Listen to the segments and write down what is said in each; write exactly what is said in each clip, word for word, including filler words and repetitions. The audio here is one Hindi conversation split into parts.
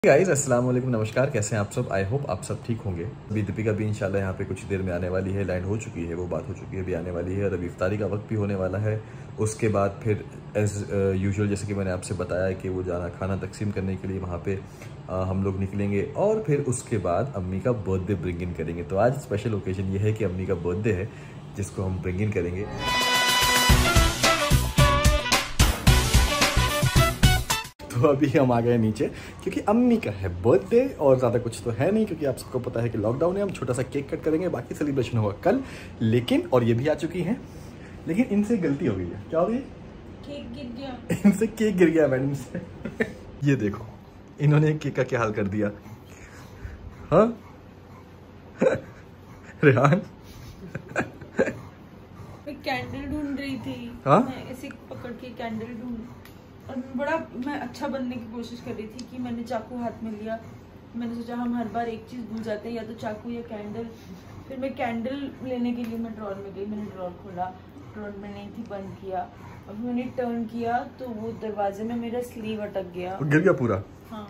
गाइस अस्सलाम वालेकुम, नमस्कार। कैसे हैं आप सब? आई होप आप सब ठीक होंगे। अभी दीपिका भी इंशाल्लाह यहाँ पे कुछ देर में आने वाली है। लैंड हो चुकी है, वो बात हो चुकी है, अभी आने वाली है और अभी इफ्तारी का वक्त भी होने वाला है। उसके बाद फिर एज़ यूजुअल जैसे कि मैंने आपसे बताया कि वो जाना खाना तकसीम करने के लिए वहाँ पे आ, हम लोग निकलेंगे और फिर उसके बाद अम्मी का बर्थडे ब्रिंग इन करेंगे। तो आज स्पेशल ओकेजन ये है कि अम्मी का बर्थडे है जिसको हम ब्रिंग इन करेंगे। तो अभी हम आ गए नीचे क्योंकि अम्मी का है बर्थडे और ज़्यादा कुछ तो है नहीं, क्योंकि आप सबको पता है कि लॉकडाउन है। हम छोटा सा केक कट करेंगे, बाकी सेलिब्रेशन होगा कल। लेकिन और ये भी आ चुकी हैं, लेकिन इनसे गलती हो गई है। क्या हो गई? केक गिर गया। इनसे केक गिर गया मैडम से। ये देखो इन्होंने केक का क्या हाल कर दिया। हाँ रेहान मैं कैंडल ढूंढ रही थी। हाँ? मैं ऐसे पकड़ के कैंडल ढूंढ और बड़ा मैं अच्छा बनने की कोशिश कर रही थी कि मैंने चाकू हाथ में लिया। मैंने सोचा हम हर बार एक चीज भूल जाते हैं, या तो चाकू या कैंडल। फिर मैं कैंडल लेने के लिए मैं ड्रॉर में गई। मैंने ड्रॉर खोला, ड्रॉर में नहीं थी, बंद किया। अब मैंने टर्न किया तो वो दरवाजे में मेरा स्लीव अटक गया, गिर गया पूरा। हाँ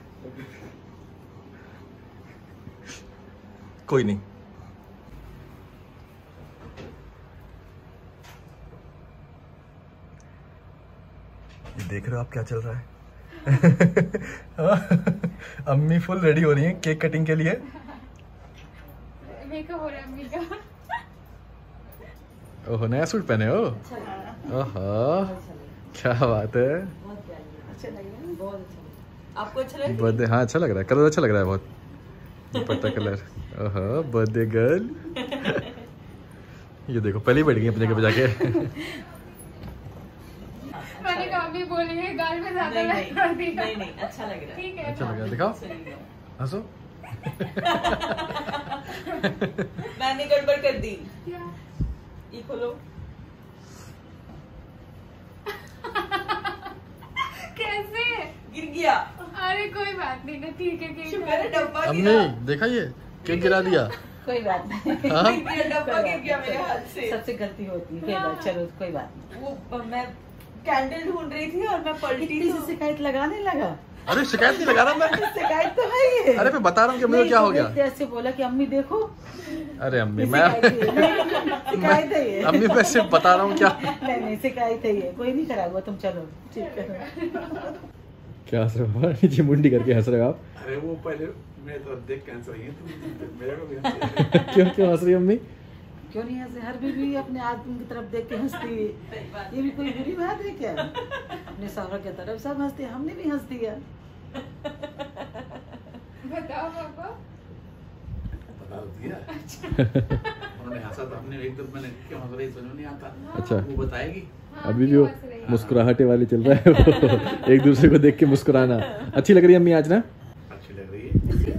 कोई नहीं। ये देख रहे हो आप क्या चल रहा है? अम्मी फुल रेडी हो रही हैं केक कटिंग के लिए। मेकअप हो रहा है अम्मी का। ओहो, नया सूट पहने हो? ओहो, क्या बात है। अच्छा लग रहा है, बहुत अच्छा। आपको अच्छा लग रहा है? बर्थडे, हाँ अच्छा लग रहा है, कलर अच्छा लग रहा है बहुत, दुपट्टा कलर। ओहो, बर्थडे गर्ल। ये देखो पहले ही बैठ गई अपनी जगह पे जाके। मैंने कहा भी बोलेंगे गाल में ज्यादा नहीं, लग रहा नहीं, नहीं नहीं अच्छा लग रहा है। ठीक है। अच्छा लग रहा है, दिखाओ हंसो। मैंने गड़बड़ कर दी। क्या? ये खोलो। कैसे गिर गया। अरे कोई बात नहीं ना, ठीक है ठीक शुक्र है। है डब्बा अम्मी गिरा। देखा ये केक गिरा दिया। कोई बात नहीं, हाँ? गिर गया, डब्बा गिर गया मेरे हाथ से। सबसे गलती होती है। कोई बात, चलो कोई बात नहीं। वो मैं कैंडल ढूंढ रही थी और मैं पलटी किसी तो से शिकायत लगाने लगा। अरे शिकायत नहीं लगा रहा मैं। शिकायत तो है ये। अरे मैं बता रहा हूँ कि मुझे क्या हो गया। ऐसे बोला कि अम्मी देखो। अरे अम्मी मैं शिकायत है ये। अम्मी मैं सिर्फ बता रहा हूँ क्या। नहीं नहीं शिकायत है ये, कोई नहीं करा हुआ। तुम चलो ठीक है। क्या हंस रहे हो? नीचे मुंडी करके हंस रहे हो आप? अरे वो पहले मैं तो देख कैंसर रही है मेरे को भी हंसी। क्यों क्यों हंस रही है अम्मी? क्यों नहीं हंसे? हर बीवी अपने आदमी की तरफ देख के हंसती है। ये भी कोई बुरी बात है क्या? अपने सौहर की तरफ सब हंसते हैं, हमने भी हंस दिया। बताओ पापा। बता दिया। उन्होंने हंसा तो हमने एकदम, मैंने क्यों हंस रही समझ नहीं आता। अच्छा। वो बताएगी। हाँ, अभी भी क्यों वो हंस रही है? मुस्कुराहटे वाली चल रहा है वो। एक दूसरे को देख के मुस्कुराना। अच्छी लग रही है अम्मी आज ना? अच्छी लग रही है।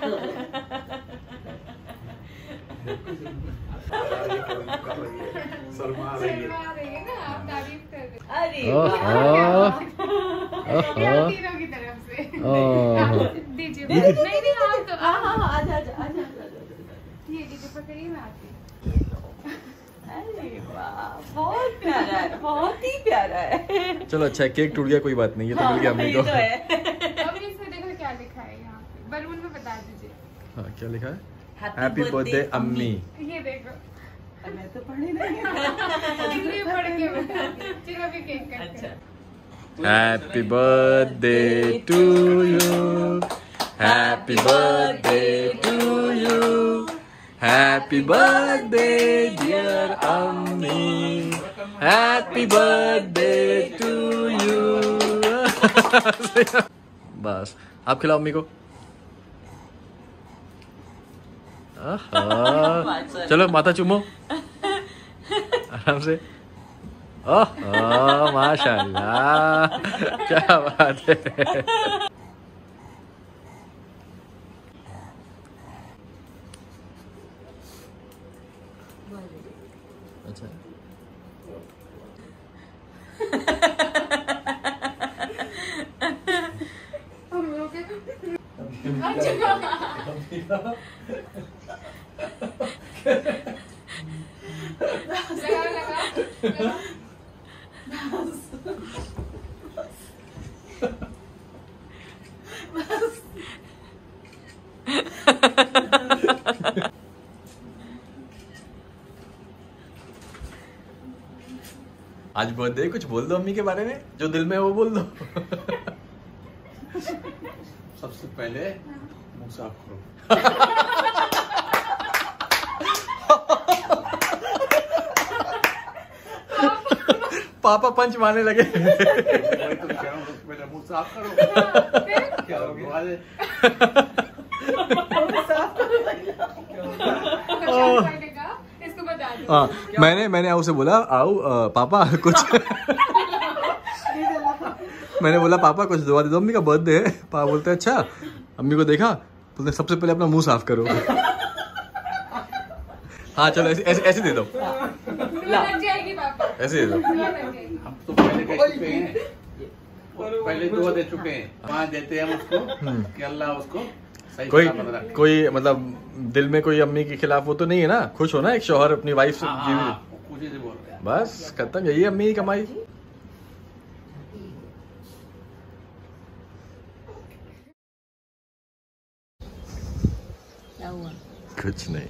शर्मा रही है। शर्मा रही है ना, आप तारीफ कर रहे हैं। अरे ओहो, क्या ओहो, तीनों की तरफ से। ओहो। आप दीजिए। नहीं नहीं आप तो हाँ हाँ हाँ, आजा आजा आजा। ये दीजिए, पकड़िए मैं आती हूँ। अरे वाह, बहुत प्यारा है, बहुत ही प्यारा है। चलो अच्छा है, केक टूट गया, कोई बात नहीं, ये तो मिल गया अम्मी ये को। तो है। अब इसमें देखो क्या लिखा है यहाँ पे, बलून में बता दीजिए। हाँ क्या लिखा है? हैप्पी बर्थडे अम्मी। ये देखो, मैं तो पढ़ी नहीं। हिंदी पढ़ के बता दीजिए। चलो अभी केक कट अच्छा। करें। Happy birthday to you, happy birthday to you, happy birthday dear Ammi, happy birthday to you. बस आप खिलाओ अम्मी को। आहा, चलो माथा चूमो आराम से। ओह माशाल्लाह, क्या बात है। अच्छा हम लोग के लगा लगा बस आज बर्थडे, कुछ बोल दो अम्मी के बारे में, जो दिल में है वो बोल दो। सबसे पहले मुंह साफ करो। पापा पंच मारने लगे। वही तो कह रहा हूँ, सबसे पहले मुंह साफ करो। क्या हो गया? इसको बता दो। हाँ, मैंने मैंने आओ से बोला, आओ आ, पापा कुछ मैंने बोला पापा कुछ दुआ दे दो, अम्मी का बर्थडे है। पापा बोलते हैं अच्छा। अम्मी को देखा, बोलते सबसे पहले अपना मुंह साफ करो। हाँ चलो ऐसे ऐसे ऐसे दे दो, लग जाएगी पापा, ऐसे दे दो। हम तो पहले कह चुके हैं, पहले दुआ दे चुके हैं, वहाँ देते हैं हम उसको कि अल्लाह उसको सही कोई सलामत रखे। कोई मतलब दिल में कोई अम्मी के खिलाफ वो तो नहीं है ना? खुश हो ना एक शौहर अपनी वाइफ से हाँ, जीवी। हाँ, खुशी से बोल रहे हैं। बस खत्म, यही अम्मी की कमाई। क्या हुआ? कुछ नहीं।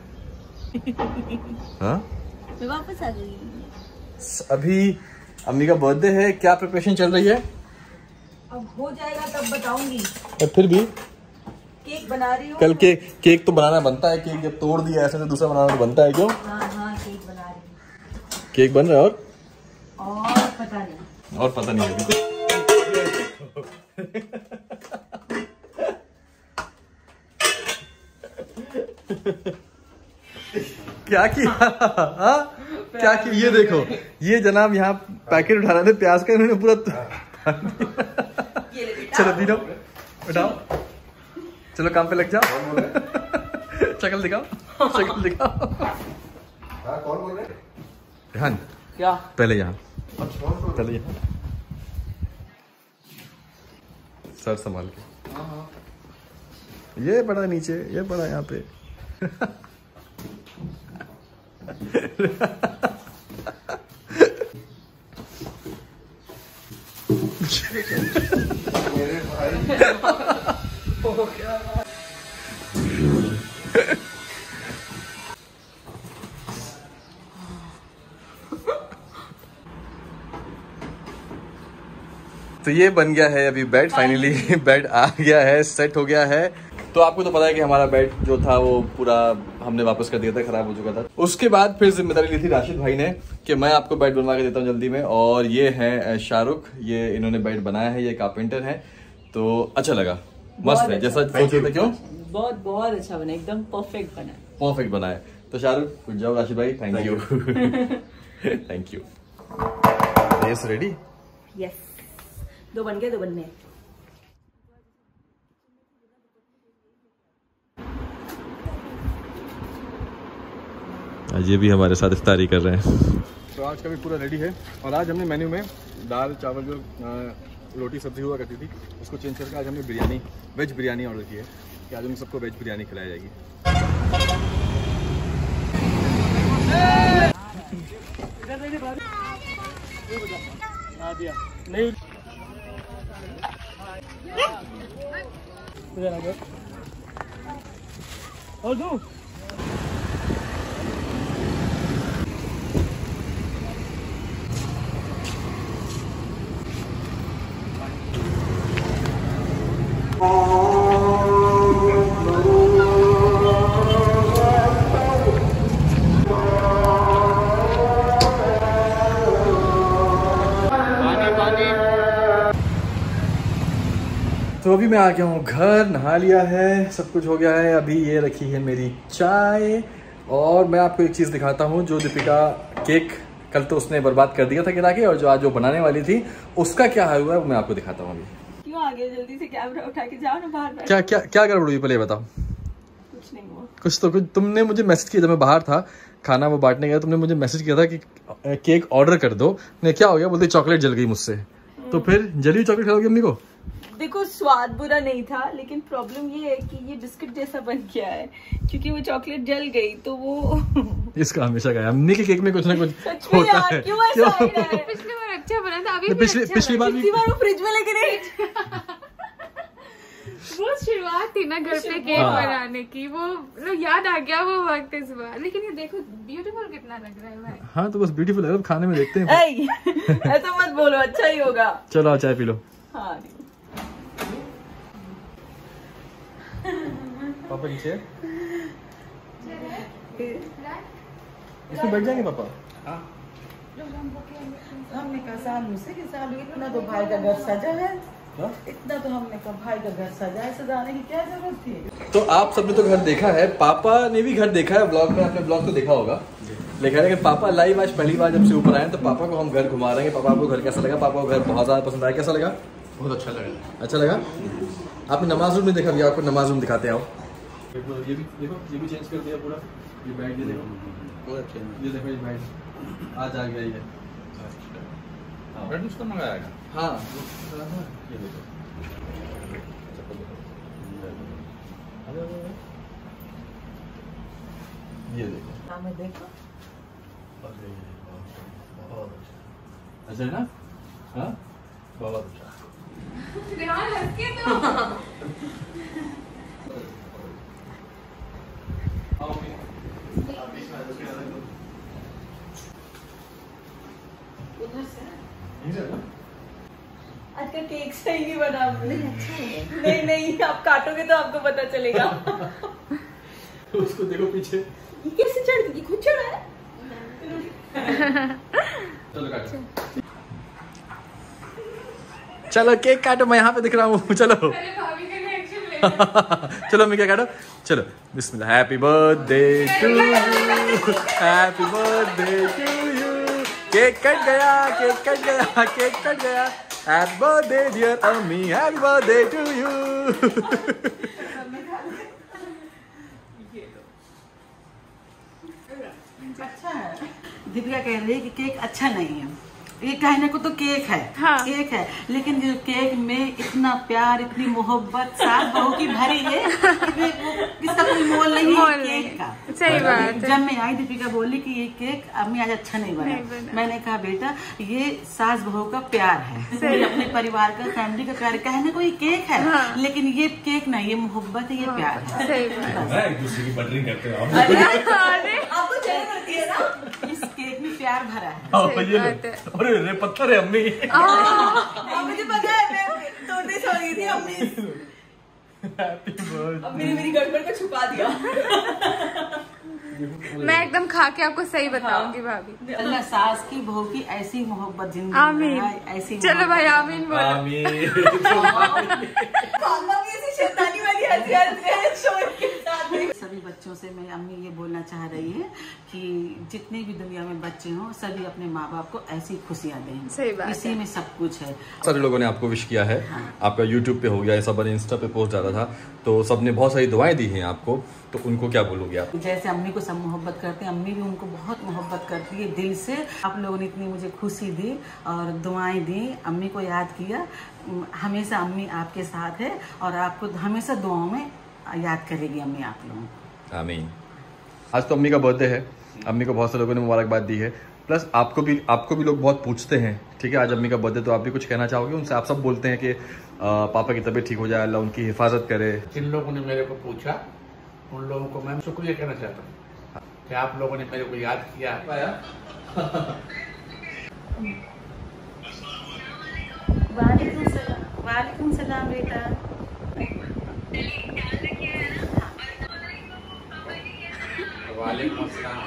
हाँ मैं वापस आ गई। अभी अम्मी का बर्थडे है, क्या प्रिपरेशन चल रही है? अब हो जाएगा तब बताऊंगी। और फिर भी केक बना रही हूँ। कल केक केक तो बनाना बनता है, केक जब तोड़ दिया ऐसे तो दूसरा बनाना तो बनता है। क्यों? हाँ हाँ केक बना रही हूँ। केक बन रहा है और और पता नहीं और पता नहीं अभी। क्या किया? हाँ क्या किया? ये देखो, ये जनाब यहाँ पैकेट उठा रहे थे प्याज का, इन्होंने पूरा चलो दीनो उठाओ, चलो काम पे लग जाओ। शक्ल दिखाओ, शक्ल दिखाओ। कौन बोल रहे? ध्यान क्या पहले यहाँ, पहले यहाँ सर संभाल के। ये पड़ा नीचे, ये पड़ा यहाँ पे। मेरे भाई तो ये बन गया है अभी बेड, फाइनली बेड आ गया है, सेट हो गया है। तो आपको तो पता है कि हमारा बेड जो था वो पूरा हमने वापस कर दिया था, खराब हो चुका था। उसके बाद फिर जिम्मेदारी ली थी राशिद भाई ने कि मैं आपको बेड बनवा के देता हूँ जल्दी में। और ये है शाहरुख, ये इन्होंने बेड बनाया है, ये कारपेंटर है। तो अच्छा लगा, मस्त है, जैसा सोचे थे। क्यों? बहुत बहुत अच्छा बना, एकदम परफेक्ट बना। परफेक्ट बना है। तो शाहरुख गुड जॉब, राशिद भाई thank you. Thank you. Yes ready? Yes, दो बन गए, दो बनने। आज ये भी हमारे साथ इफ्तारी कर रहे हैं। तो आज का भी पूरा रेडी है। और आज हमने मेन्यू में दाल चावल जो रोटी सब्जी हुआ करती थी उसको चेंज करके आज हमने बिरयानी, वेज बिरयानी ऑर्डर की है कि आज हम सबको वेज बिरयानी खिलाई जाएगी। नहीं और दो तो अभी मैं आ गया हूँ घर, नहा लिया है, सब कुछ हो गया है। अभी ये रखी है मेरी चाय। और मैं आपको एक चीज़ दिखाता हूँ, जो दीपिका केक कल तो उसने बर्बाद कर दिया था गिरा के, और जो आज जो बनाने वाली थी उसका क्या हाल हुआ है वो मैं आपको दिखाता हूँ अभी। क्यों आ गए? जल्दी से कैमरा उठा के जाओ ना बाहर। क्या क्या क्या गड़बड़ हुई पहले बताओ। कुछ नहीं हुआ। कुछ तो कुछ तुमने मुझे मैसेज किया जब मैं बाहर था, खाना वो बांटने गया, तुमने मुझे मैसेज किया था कि केक ऑर्डर कर दो। नहीं क्या हो गया? बोलते चॉकलेट जल गई मुझसे। तो फिर जली चॉकलेट खिलाओगी अम्मी को? देखो स्वाद बुरा नहीं था, लेकिन प्रॉब्लम ये है कि ये बिस्किट जैसा बन गया है क्योंकि वो चॉकलेट जल गई तो वो इसका हमेशा गया अम्मी के केक में कुछ ना कुछ सच में होता यार, है। क्यों ऐसा हो रहा है? पिछली बार अच्छा बना था, अभी नहीं, भी पिछली अच्छा पिछली बना बार भी पिछली बार वो फ्रिज में लेके नहीं वो शुरुआत थी ना घर पे केक हाँ। बनाने की, वो मतलब याद आ गया वो वक्त इस बार। लेकिन ये देखो ब्यूटीफुल कितना लग रहा है भाई। हाँ तो बस ब्यूटीफुल है, खाने में देखते हैं। ऐसा मत बोलो, अच्छा ही होगा। चलो आओ चाय पी लो। हाँ पापा नीचे इसमें बैठ जाएंगे पापा। हमने कहा सालू से कि सालू इतना तो भाई का घर सजा है, हाँ? इतना तो हमने कहा भाई का घर सजा है, सजाने की क्या जरूरत थी। तो आप सबने तो घर देखा है, पापा ने भी घर देखा है ब्लॉग में, आपने ब्लॉग तो देखा होगा। लेकिन लेकिन पापा लाइव आज पहली बार जब से ऊपर आए तो पापा को हम घर घुमा रहे हैं। पापा आपको घर कैसा लगा? पापा को घर बहुत ज्यादा पसंद आया, कैसा लगा? बहुत अच्छा लगा। अच्छा लगा? आपने नमाज रूम में देखा भी, आपको नमाज रूम दिखाते हैं। ये भी देखो, ये भी चेंज कर दिया पूरा। ये बैग ये देखो, बहुत अच्छे। ये देखो ये बैग आज आ गया ये। रेड उसका मंगाया था। हाँ ये देखो, ये देखो, हमें देखो अच्छा है ना? हाँ बहुत अच्छा। ध्यान रख के तो आज का केक सही नहीं बना। नहीं नहीं आप काटोगे तो आपको पता चलेगा। उसको देखो पीछे, ये कैसे चढ़ गई? खुद चढ़ा है। चलो काटो, चलो केक काटो, मैं यहाँ पे दिख रहा हूँ। चलो पहले भाभी का रिएक्शन ले। चलो मैं क्या काटो, चलो बिस्मिल्लाह। Happy birthday to you, happy birthday to you. Cake cut गया, केक कट गया, केक कट गया। Happy birthday dear Ammi, happy birthday to you. अच्छा है। दीपिका कह रही है कि केक अच्छा नहीं है। ये कहने को तो केक है, हाँ। केक है, लेकिन जो केक में इतना प्यार, इतनी मोहब्बत सास बहू की भरी है, कि वो इसका कोई मोल नहीं मोल है नहीं। केक का। सही बात है। जब मैं आई दीपिका बोली कि ये केक अम्मी आज अच्छा नहीं बना, नहीं बना। मैंने कहा बेटा ये सास बहू का प्यार है, ये अपने परिवार का, फैमिली का प्यार है। कहने को ये केक है, हाँ। लेकिन ये केक नहीं, ये मोहब्बत है, ये प्यार है। सही बात है। एक दूसरे की बटरिंग करते हो अरे आपको चढ़ करती है ना। इस केक में प्यार भरा है। सही बात है। अरे रे पत्थर है अम्मी। अब मुझे पता है, मैं तोड़ने सो गई थी अम्मी। Happy birthday. अब मेरी मेरी गड़बड़ को छुपा दिया। मैं एकदम खा के आपको सही बताऊंगी भाभी। अल्लाह सास की बहू की ऐसी मोहब्बत जिंदगी आमीन। में बनाए, ऐसी चलो मोहब्बत। भाई आमीन बोलो। आमीन। पापा भी ऐसी शैतानी वाली हंसी हंस रहे हैं शोर के साथ में। सभी बच्चों से मैं अम्मी ये बोलना चाह रही है कि जितने भी दुनिया में बच्चे हों सभी अपने माँ बाप को ऐसी खुशियाँ दें। सही बात इसी में सब कुछ है। सारे लोगों ने आपको विश किया है, आपका यूट्यूब पे हो गया, सब ने इंस्टा पे पोस्ट डाला था, तो सबने बहुत सारी दुआएं दी हैं आपको, तो उनको क्या बोलोगे आप? जैसे अम्मी को सब मोहब्बत करते हैं, अम्मी भी उनको बहुत मोहब्बत करती है दिल से। आप लोगों ने इतनी मुझे खुशी दी और दुआएं दी, अम्मी को याद किया। हमेशा अम्मी आपके साथ है और आपको हमेशा दुआओं में याद करेगी अम्मी आप लोगों को। आमीन। आज तो अम्मी का बर्थडे है, अम्मी को बहुत से लोगों ने मुबारकबाद दी है, प्लस आपको भी आपको भी लोग बहुत पूछते हैं, ठीक है? आज अम्मी का बर्थडे, तो आप भी कुछ कहना चाहोगे उनसे? आप सब बोलते हैं कि आ, पापा की तबीयत ठीक हो जाए, अल्लाह उनकी हिफाजत करे। जिन लोगों ने मेरे को पूछा उन लोगों को मैं शुक्रिया कहना चाहता हूँ कि आप लोगों ने मेरे को याद किया। वालेकुम सलाम। वालेकुम सलाम बेटा। वालेकुम अस्सलाम।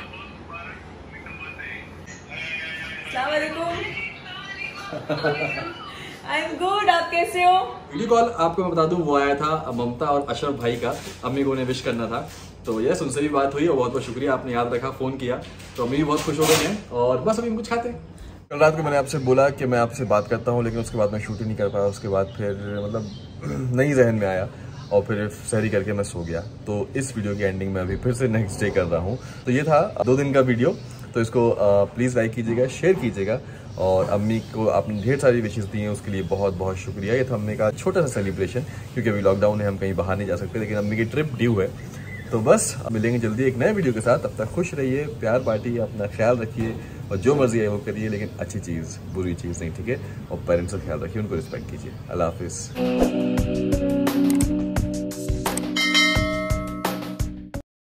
आई एम गुड, आप कैसे हो? वीडियो कॉल आपको मैं बता दूं वो आया था ममता और अशरफ भाई का, अम्मी को उन्हें विश करना था, तो यस उनसे भी बात हुई और बहुत बहुत शुक्रिया, आपने याद रखा, फ़ोन किया, तो अम्मी भी बहुत खुश हो गई हैं और बस अभी हम कुछ खाते हैं। कल रात को मैंने आपसे बोला कि मैं आपसे बात करता हूँ, लेकिन उसके बाद मैं शूट ही नहीं कर पाया। उसके बाद फिर मतलब नहीं जहन में आया और फिर सहरी करके मैं सो गया। तो इस वीडियो की एंडिंग में अभी फिर से नेक्स्ट डे कर रहा हूँ। तो ये था दो दिन का वीडियो, तो इसको प्लीज़ लाइक कीजिएगा, शेयर कीजिएगा और अम्मी को आपने ढेर सारी विशेष दी हैं, उसके लिए बहुत बहुत शुक्रिया। ये था अम्मी का छोटा सा सेलिब्रेशन, क्योंकि अभी लॉकडाउन है, हम कहीं बाहर नहीं जा सकते, लेकिन अम्मी की ट्रिप ड्यू है। तो बस मिलेंगे जल्दी एक नए वीडियो के साथ, तब तक खुश रहिए, प्यार बांटिए, अपना ख्याल रखिए और जो मर्जी है वो करिए, लेकिन अच्छी चीज़ बुरी चीज़ नहीं, ठीक है? और पेरेंट्स का ख्याल रखिए, उनको रिस्पेक्ट कीजिए। अल्लाह हाफिज़।